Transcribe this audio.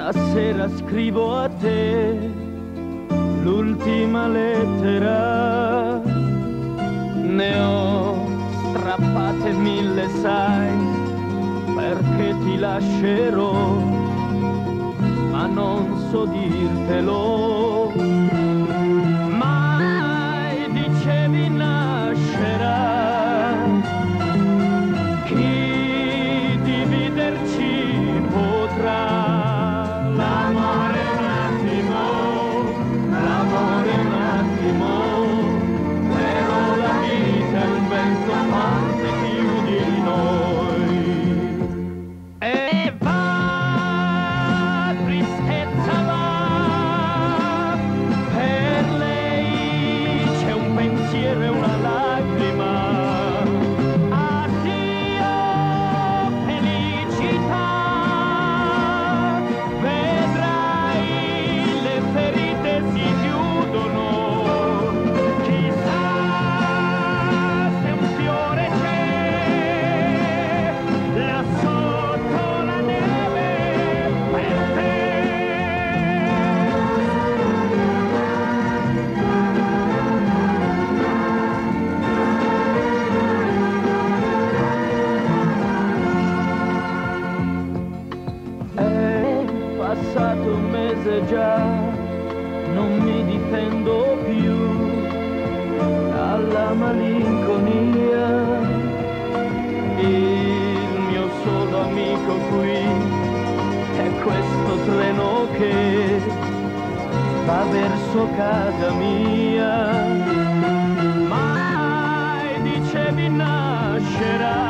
Stasera scrivo a te l'ultima lettera, ne ho strappate 1000, sai, perché ti lascerò, ma non so dirtelo. Mai dicevi nascerà, chi dividerci potrà. L'amore è un attimo, l'amore è un attimo, però la vita è un vento forte più di noi. E va, tristezza va, per lei c'è un pensiero e una lacrima. Addio felicità, vedrai le ferite si chiudono. Chissà se un fiore c'è là sotto la neve per te. È passato un mese già, non mi difendo più dalla malinconia. Il mio solo amico qui è questo treno che va verso casa mia. Mai dicevi nascerà,